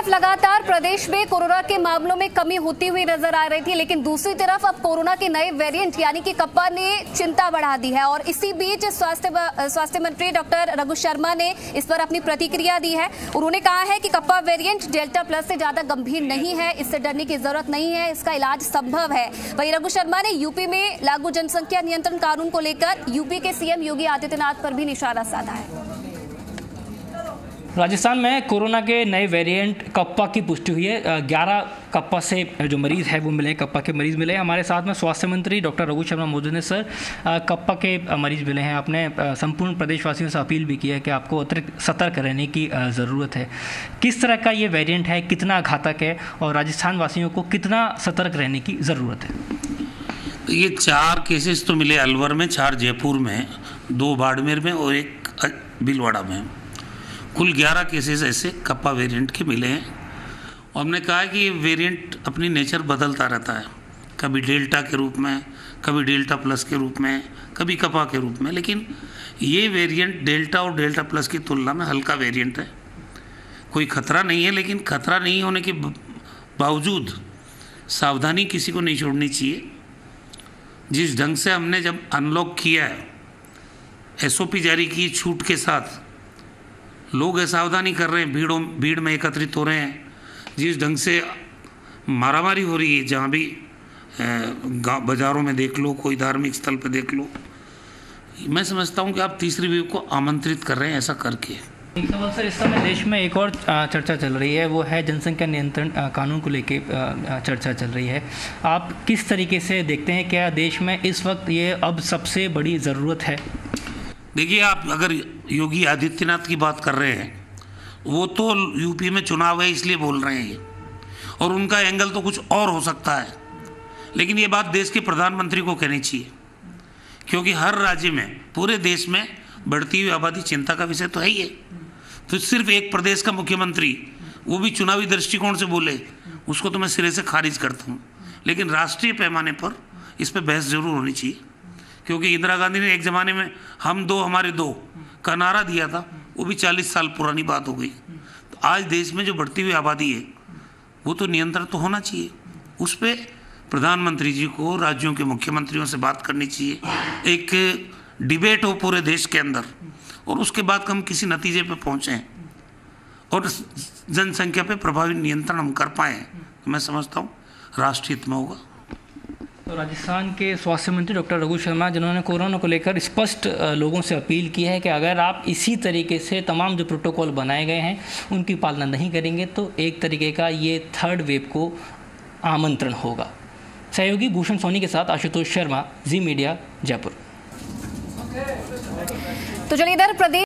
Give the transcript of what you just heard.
लगातार प्रदेश में कोरोना के मामलों में कमी होती हुई नजर आ रही थी, लेकिन दूसरी तरफ अब कोरोना के नए वेरिएंट यानी कि कप्पा ने चिंता बढ़ा दी है। और इसी बीच स्वास्थ्य मंत्री डॉक्टर रघु शर्मा ने इस पर अपनी प्रतिक्रिया दी है। उन्होंने कहा है कि कप्पा वेरिएंट डेल्टा प्लस से ज्यादा गंभीर नहीं है, इससे डरने की जरूरत नहीं है, इसका इलाज संभव है। वहीं रघु शर्मा ने यूपी में लागू जनसंख्या नियंत्रण कानून को लेकर यूपी के सीएम योगी आदित्यनाथ पर भी निशाना साधा है। राजस्थान में कोरोना के नए वेरिएंट कप्पा की पुष्टि हुई है। 11 कप्पा से जो मरीज है वो मिले, कप्पा के मरीज मिले। हमारे साथ में स्वास्थ्य मंत्री डॉक्टर रघु शर्मा मौजूद हैं। सर, कप्पा के मरीज मिले हैं, आपने संपूर्ण प्रदेशवासियों से अपील भी की है कि आपको अतिरिक्त सतर्क रहने की ज़रूरत है। किस तरह का ये वेरिएंट है, कितना घातक है और राजस्थान वासियों को कितना सतर्क रहने की ज़रूरत है? ये 4 केसेस तो मिले अलवर में, 4 जयपुर में, 2 बाड़मेर में और 1 भीलवाड़ा में। कुल 11 केसेस ऐसे कप्पा वेरिएंट के मिले हैं। और हमने कहा है कि ये वेरिएंट अपनी नेचर बदलता रहता है, कभी डेल्टा के रूप में, कभी डेल्टा प्लस के रूप में, कभी कप्पा के रूप में। लेकिन ये वेरिएंट डेल्टा और डेल्टा प्लस की तुलना में हल्का वेरिएंट है, कोई खतरा नहीं है। लेकिन खतरा नहीं होने के बावजूद सावधानी किसी को नहीं छोड़नी चाहिए। जिस ढंग से हमने जब अनलॉक किया है, SOP जारी की छूट के साथ, लोग असावधानी कर रहे हैं, भीड़ में एकत्रित हो रहे हैं। जिस ढंग से मारामारी हो रही है, जहाँ भी बाज़ारों में देख लो, कोई धार्मिक स्थल पे देख लो, मैं समझता हूँ कि आप तीसरी वेव को आमंत्रित कर रहे हैं ऐसा करके। एक सवाल सर, इस समय देश में एक और चर्चा चल रही है, वो है जनसंख्या नियंत्रण कानून को लेके चर्चा चल रही है। आप किस तरीके से देखते हैं, क्या देश में इस वक्त ये अब सबसे बड़ी ज़रूरत है? देखिए, आप अगर योगी आदित्यनाथ की बात कर रहे हैं, वो तो यूपी में चुनाव है इसलिए बोल रहे हैं, और उनका एंगल तो कुछ और हो सकता है। लेकिन ये बात देश के प्रधानमंत्री को कहनी चाहिए, क्योंकि हर राज्य में, पूरे देश में बढ़ती हुई आबादी चिंता का विषय तो है ही है। तो सिर्फ एक प्रदेश का मुख्यमंत्री, वो भी चुनावी दृष्टिकोण से बोले, उसको तो मैं सिरे से खारिज करता हूँ। लेकिन राष्ट्रीय पैमाने पर इस पर बहस जरूर होनी चाहिए, क्योंकि इंदिरा गांधी ने एक ज़माने में हम दो हमारे दो का नारा दिया था, वो भी 40 साल पुरानी बात हो गई। तो आज देश में जो बढ़ती हुई आबादी है, वो तो नियंत्रण तो होना चाहिए। उस पर प्रधानमंत्री जी को राज्यों के मुख्यमंत्रियों से बात करनी चाहिए, एक डिबेट हो पूरे देश के अंदर, और उसके बाद हम किसी नतीजे पे पहुँचें और जनसंख्या पे प्रभावी नियंत्रण हम कर पाएँ, तो मैं समझता हूँ राष्ट्रीय हित में होगा। तो राजस्थान के स्वास्थ्य मंत्री डॉक्टर रघु शर्मा, जिन्होंने कोरोना को लेकर स्पष्ट लोगों से अपील की है कि अगर आप इसी तरीके से तमाम जो प्रोटोकॉल बनाए गए हैं उनकी पालना नहीं करेंगे तो एक तरीके का ये 3rd वेव को आमंत्रण होगा। सहयोगी भूषण सोनी के साथ आशुतोष शर्मा, जी मीडिया, जयपुर। तो चलिए इधर प्रदेश